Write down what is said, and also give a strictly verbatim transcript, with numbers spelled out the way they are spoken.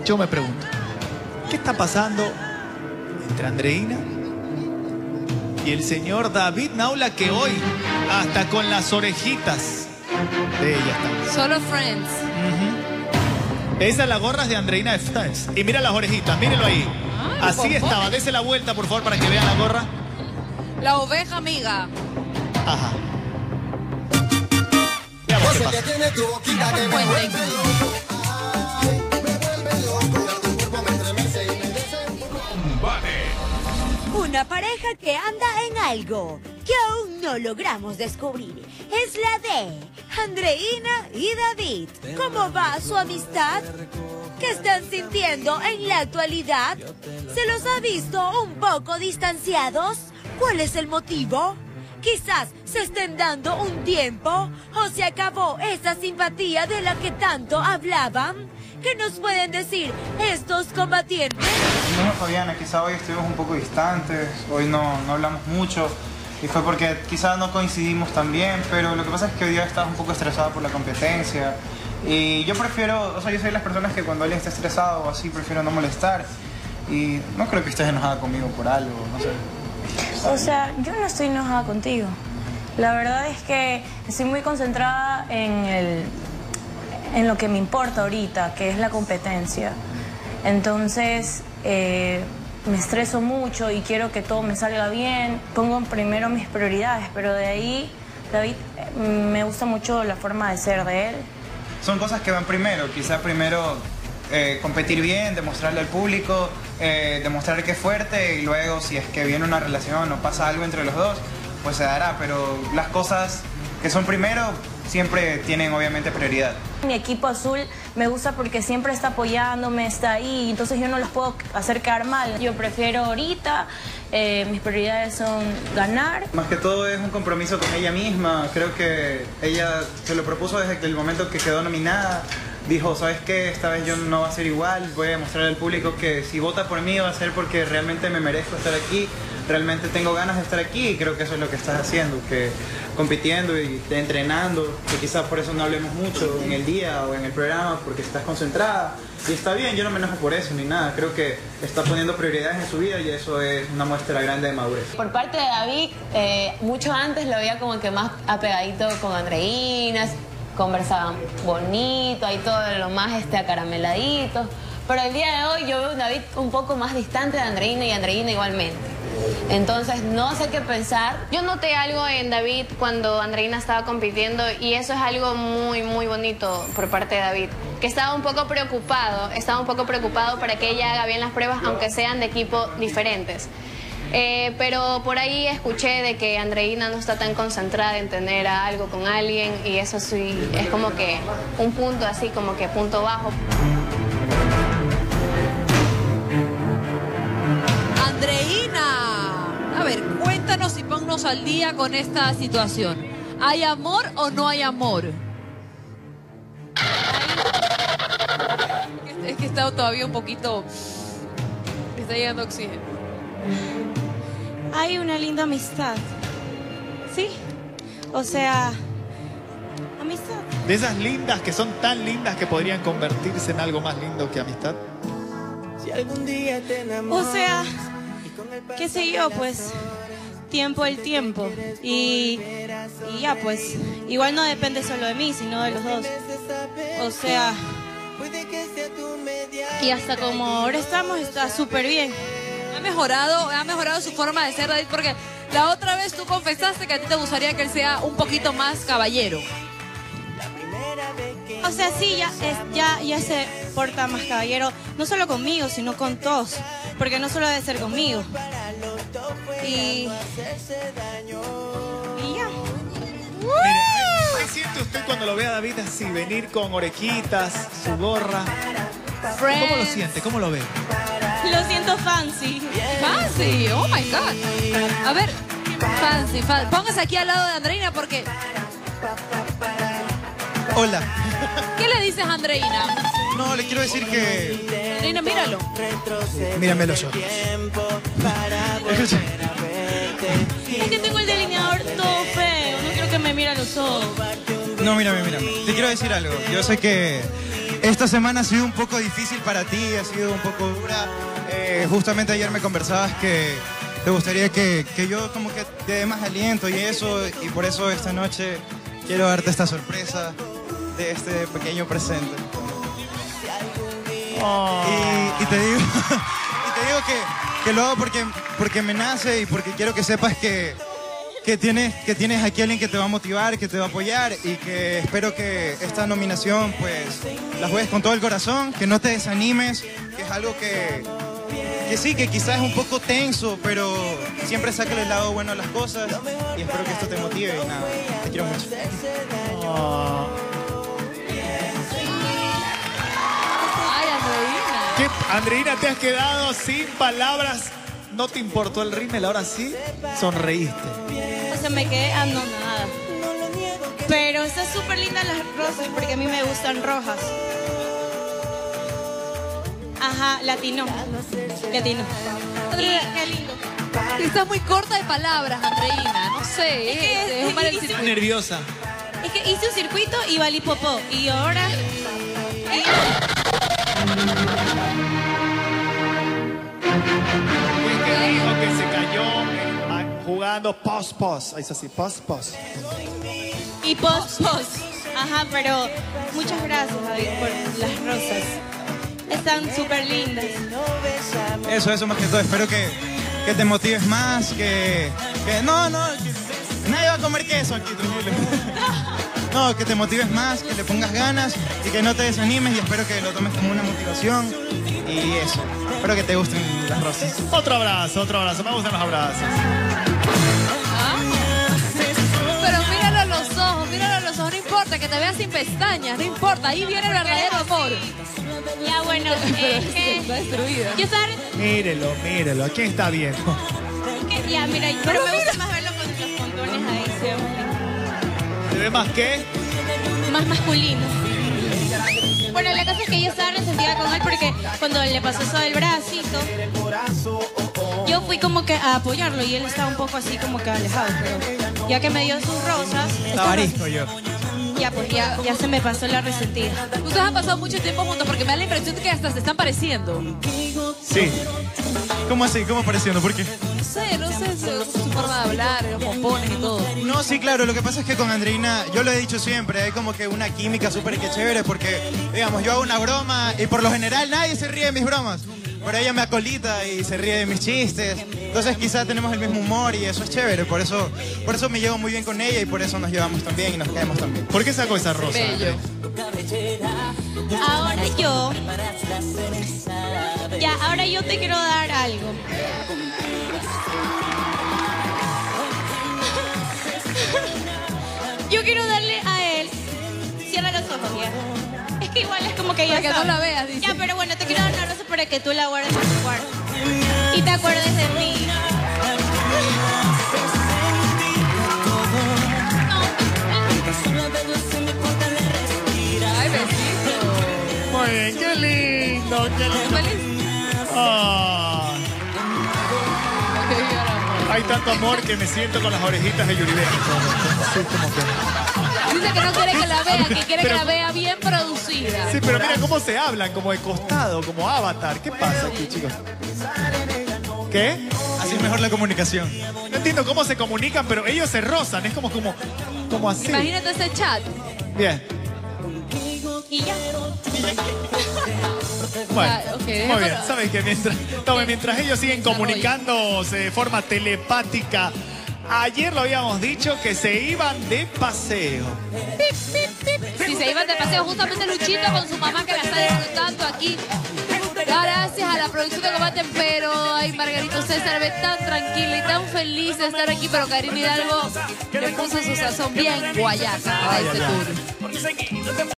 yo me pregunto, ¿qué está pasando entre Andreina y el señor David Naula, que hoy hasta con las orejitas de ella está? Solo Friends. Uh-huh. Esa es la gorra de Andreina de Friends. Y mira las orejitas, mírenlo ahí. Ay, así por estaba. Dese la vuelta, por favor, para que vean la gorra. La oveja amiga. Ajá. Veamos qué pasa. Cuenten. Una pareja que anda en algo que aún no logramos descubrir es la de Andreina y David. ¿Cómo va su amistad? ¿Qué están sintiendo en la actualidad? ¿Se los ha visto un poco distanciados? ¿Cuál es el motivo? Quizás se estén dando un tiempo o se acabó esa simpatía de la que tanto hablaban. ¿Qué nos pueden decir estos combatientes? No, Fabiana, quizá hoy estuvimos un poco distantes, hoy no, no hablamos mucho y fue porque quizá no coincidimos tan bien, pero lo que pasa es que hoy día estás un poco estresada por la competencia y yo prefiero, o sea, yo soy de las personas que cuando alguien está estresado o así prefiero no molestar y no creo que estés enojada conmigo por algo, no sé. O sea, yo no estoy enojada contigo. La verdad es que estoy muy concentrada en el... en lo que me importa ahorita, que es la competencia. Entonces, eh, me estreso mucho y quiero que todo me salga bien. Pongo primero mis prioridades, pero de ahí, David, me gusta mucho la forma de ser de él. Son cosas que van primero, quizá primero eh, competir bien, demostrarle al público, eh, demostrar que es fuerte y luego si es que viene una relación o pasa algo entre los dos, pues se dará, pero las cosas que son primero siempre tienen obviamente prioridad. Mi equipo azul me gusta porque siempre está apoyándome, está ahí, entonces yo no los puedo hacer quedar mal. Yo prefiero ahorita, eh, mis prioridades son ganar. Más que todo es un compromiso con ella misma, creo que ella se lo propuso desde el momento que quedó nominada. Dijo, ¿sabes qué? Esta vez yo no va a ser igual, voy a demostrar al público que si vota por mí va a ser porque realmente me merezco estar aquí, realmente tengo ganas de estar aquí y creo que eso es lo que estás haciendo, que compitiendo y entrenando, que quizás por eso no hablemos mucho en el día o en el programa porque estás concentrada y está bien, yo no me enojo por eso ni nada, creo que está poniendo prioridades en su vida y eso es una muestra grande de madurez. Por parte de David, eh, mucho antes lo veía como que más apegadito con Andreina, conversaban bonito, ahí todo lo más este, acarameladito. Pero el día de hoy yo veo a David un poco más distante de Andreina y Andreina igualmente. Entonces no sé qué pensar. Yo noté algo en David cuando Andreina estaba compitiendo y eso es algo muy, muy bonito por parte de David. Que estaba un poco preocupado, estaba un poco preocupado para que ella haga bien las pruebas aunque sean de equipos diferentes. Eh, pero por ahí escuché de que Andreina no está tan concentrada en tener a algo con alguien y eso sí es como que un punto así, como que punto bajo. Andreina, a ver, cuéntanos y ponnos al día con esta situación. ¿Hay amor o no hay amor? ¿Hay... Es que está todavía un poquito... Me está llegando oxígeno. Hay una linda amistad, ¿sí? O sea, amistad. De esas lindas que son tan lindas que podrían convertirse en algo más lindo que amistad. O sea, qué sé yo, pues, tiempo el tiempo. Y, y ya, pues, igual no depende solo de mí, sino de los dos. O sea, y hasta como ahora estamos, está súper bien. Ha mejorado, ha mejorado su forma de ser, David, porque la otra vez tú confesaste que a ti te gustaría que él sea un poquito más caballero. O sea, sí, ya, es, ya, ya se porta más caballero, no solo conmigo, sino con todos, porque no solo debe ser conmigo. Y... y ya. Mire, ¿qué siente usted cuando lo ve a David así, venir con orejitas, su gorra? ¿Cómo lo siente? ¿Cómo lo ve? Lo siento fancy. Fancy, oh my God. A ver, fancy, fancy. Póngase aquí al lado de Andreina porque... Hola. ¿Qué le dices a Andreina? No, le quiero decir que... Andreina, míralo. Míramelo yo. Es que tengo el delineador todo feo. No quiero que me mire a los ojos. No, mírame, mírame. Te quiero decir algo. Yo sé que esta semana ha sido un poco difícil para ti, ha sido un poco dura. Eh, justamente ayer me conversabas que te gustaría que, que yo como que te dé más aliento y eso, y por eso esta noche quiero darte esta sorpresa de este pequeño presente. Oh. Y, y te digo, y te digo que, que lo hago porque, porque me nace y porque quiero que sepas que, que, tienes, que tienes aquí a alguien que te va a motivar, que te va a apoyar y que espero que esta nominación pues la juegues con todo el corazón, que no te desanimes, que es algo que, que sí, que quizás es un poco tenso, pero siempre sácale el lado bueno a las cosas y espero que esto te motive y nada, te quiero mucho. Oh. ¿Qué? Andreina, te has quedado sin palabras. ¿No te importó el rímel? Ahora sí, sonreíste. O sea, me quedé, ah, no, nada. Pero están súper lindas las rosas porque a mí me gustan rojas. Ajá, latino. Latino. Y qué lindo. Estás muy corta de palabras, Andreina. No sé, Es que es, es- es un mal es- el Estoy circuito. nerviosa. Es que hice un circuito y valí popó. Y ahora... ¿Quién que dijo que se cayó ah, jugando post-post? Es así, post-post. Y post, post. Ajá, pero muchas gracias, David, por las rosas. Están súper lindas. Eso, eso más que todo. Espero que, que te motives más, que, que no, no, que nadie va a comer queso aquí, tranquilo. No, que te motives más, que le pongas ganas y que no te desanimes y espero que lo tomes como una motivación y eso. Espero que te gusten las rosas. Otro abrazo, otro abrazo. Me gustan los abrazos. Pero míralo a los ojos, míralo a los ojos. No importa que te veas sin pestañas, no importa. Ahí viene el verdadero amor. Ya, bueno, es que... Está destruida. Yo sabes Mírelo, mírelo. ¿Quién está viendo? que... Ya, mira, pero me gusta más verlo con los contones ahí, se ve ¿Se ve más qué? más masculino. Bueno, la cosa es que yo estaba resentida con él porque cuando le pasó eso del bracito, yo fui como que a apoyarlo y él estaba un poco así como que alejado, pero ya que me dio sus rosas, Estaba arisco yo. ya pues ya, ya se me pasó la resentida. Ustedes han pasado mucho tiempo juntos porque me da la impresión de que hasta se están pareciendo. Sí. ¿Cómo así? ¿Cómo pareciendo? ¿Por qué? No sé, no sé, su, su forma de hablar, los pompones y todo. No, sí, claro, lo que pasa es que con Andreina, yo lo he dicho siempre, hay como que una química súper que chévere porque, digamos, yo hago una broma y por lo general nadie se ríe de mis bromas, pero ella me acolita y se ríe de mis chistes, entonces quizás tenemos el mismo humor y eso es chévere, por eso, por eso me llevo muy bien con ella y por eso nos llevamos tan bien y nos caemos tan bien. ¿Por qué sacó esa rosa? Bello. Ahora yo, ya, ahora yo te quiero dar algo. Yo quiero darle a él, cierra los ojos ya. Es que igual es como que ya Para que no sabes. la veas, dice. Ya, pero bueno, te quiero dar una rosa para que tú la guardes en tu cuarto. Y te acuerdes de mí. Ay, besito. Muy bien, qué lindo, qué lindo. Feliz. Ah, Qué bien, amor. hay tanto amor que me siento con las orejitas de Yuribe. Sí, como que... Dice que no quiere que la vea, que quiere Pero- que la vea bien producida. Sí, pero mira cómo se hablan, como de costado, como Avatar. ¿Qué pasa aquí, chicos? ¿Qué? Así es mejor la comunicación. No entiendo cómo se comunican, pero ellos se rozan. Es como, como, como así. Imagínate ese chat. Bien. Y ya. Bueno, Ah, ok, muy déjalo. bien. Sabes que mientras, no, mientras ellos siguen comunicándose de forma telepática, ayer lo habíamos dicho que se iban de paseo. Si se iban de paseo, justamente Luchito con su mamá que la está disfrutando aquí. Gracias a la producción de Combate, pero ay, Margarito César ve tan tranquila y tan feliz de estar aquí, pero Karina Hidalgo le puso su sazón bien guayaca a este tour.